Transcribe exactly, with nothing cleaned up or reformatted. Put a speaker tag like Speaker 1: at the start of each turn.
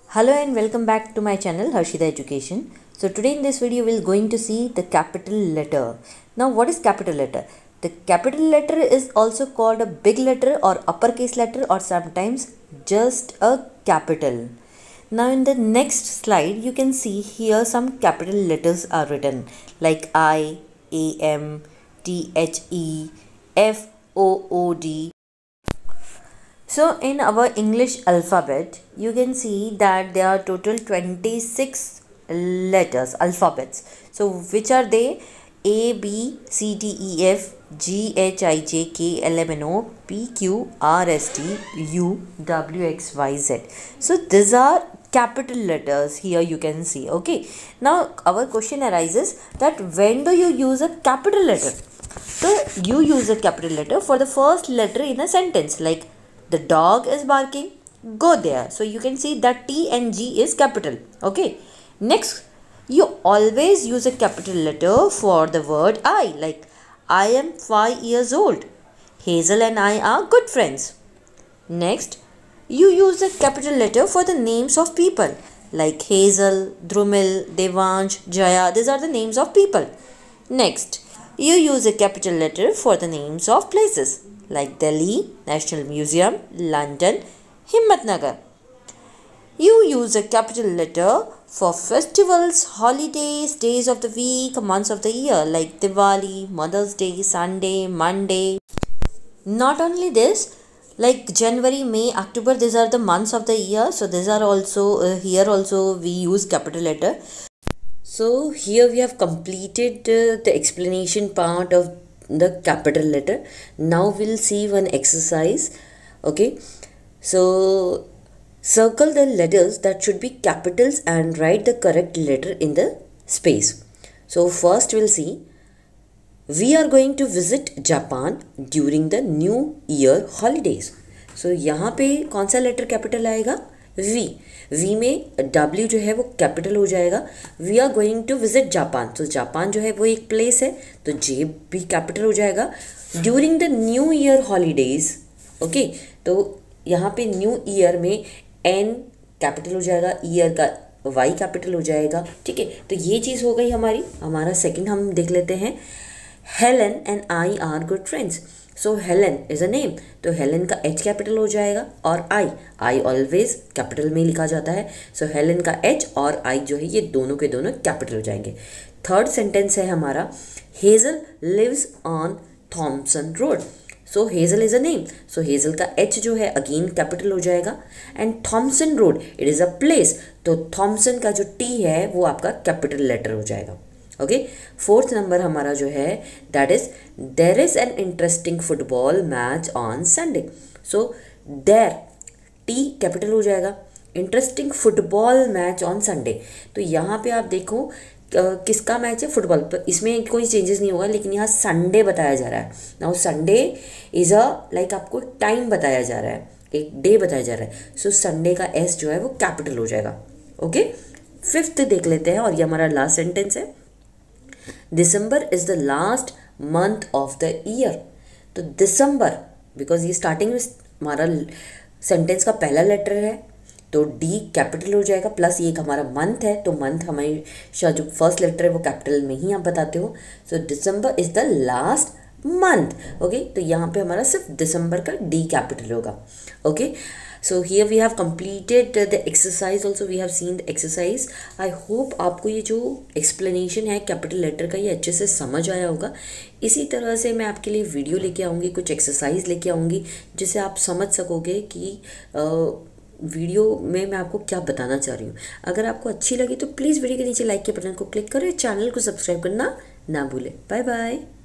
Speaker 1: Hello and welcome back to my channel Harshita Education. So today in this video we're going to see the capital letter. Now what is capital letter? The capital letter is also called a big letter or uppercase letter or sometimes just a capital. Now in the next slide you can see here some capital letters are written like I, A M, T H E, F O O D. So in our English alphabet, you can see that there are total twenty-six letters, alphabets. So which are they? A, B, C, D, E, F, G, H, I, J, K, L, M, N, O, P, Q, R, S, T, U, W, X, Y, Z. So these are capital letters here you can see. Okay. Now our question arises that when do you use a capital letter? So you use a capital letter for the first letter in a sentence like the dog is barking, go there. So you can see that T and G is capital. Okay. Next, you always use a capital letter for the word I. Like I am five years old. Hazel and I are good friends. Next, you use a capital letter for the names of people. Like Hazel, Drumil, Devansh, Jaya. These are the names of people. Next, you use a capital letter for the names of places like Delhi, National Museum, London, Himmatnagar. You use a capital letter for festivals, holidays, days of the week, months of the year like Diwali, Mother's Day, Sunday, Monday. Not only this, like January, May, October, these are the months of the year. So these are also, uh, here also we use capital letter. So here we have completed uh, the explanation part of the capital letter. Now we'll see one exercise. Okay, so circle the letters that should be capitals and write the correct letter in the space. So first we'll see, we are going to visit Japan during the New Year holidays. So यहाँ पे कौन सा letter capital आएगा? V. V में W जो है वो capital हो जाएगा. We are going to visit Japan. तो जापान जो है वो एक प्लेस है तो J भी कैपिटल हो जाएगा. During the new year holidays. Okay, तो यहाँ पे न्यू ईयर में N कैपिटल हो जाएगा, ईयर का Y कैपिटल हो जाएगा. ठीक है, तो ये चीज़ हो गई हमारी. हमारा सेकंड हम देख लेते हैं. Helen and I are good friends. So Helen is a name, तो हेलन का H कैपिटल हो जाएगा और I I ऑलवेज कैपिटल में लिखा जाता है. सो हेलन का H और I जो है ये दोनों के दोनों कैपिटल हो जाएंगे. थर्ड सेंटेंस है हमारा, Hazel lives on Thomson road. So Hazel is a name, so Hazel का H जो है अगेन कैपिटल हो जाएगा. And Thomson road it is a place, तो थॉमसन का जो T है वो आपका कैपिटल लेटर हो जाएगा. ओके, फोर्थ नंबर हमारा जो है that is there is an interesting football match on Sunday. So there T capital हो जाएगा, interesting football match on Sunday. तो यहाँ पे आप देखो uh, किसका मैच है, फुटबॉल पर. इसमें कोई चेंजेस नहीं होगा, लेकिन यहाँ संडे बताया जा रहा है. Now Sunday is a like आपको टाइम बताया जा रहा है, एक डे बताया जा रहा है. सो संडे का एस जो है वो कैपिटल हो जाएगा. ओके, फिफ्थ देख लेते हैं और ये हमारा लास्ट सेंटेंस है. December is the last month of the year. तो दिसंबर, बिकॉज ये स्टार्टिंग में हमारा सेंटेंस का पहला लेटर है तो डी कैपिटल हो जाएगा, प्लस ये एक हमारा मंथ है तो मंथ हमेशा जो फर्स्ट लेटर है वो कैपिटल में ही आप बताते हो. So December is the last month. Okay, तो यहाँ पे हमारा सिर्फ दिसंबर का डी कैपिटल होगा. Okay, so here we have completed uh, the exercise. Also we have seen the exercise. I hope आपको ये जो explanation है कैपिटल लेटर का ये अच्छे से समझ आया होगा. इसी तरह से मैं आपके लिए वीडियो लेके आऊँगी, कुछ एक्सरसाइज लेके आऊँगी जिससे आप समझ सकोगे कि वीडियो में मैं आपको क्या बताना चाह रही हूँ. अगर आपको अच्छी लगी तो प्लीज़ वीडियो के नीचे लाइक के बटन को क्लिक करें, चैनल को सब्सक्राइब करना ना भूलें. Bye bye.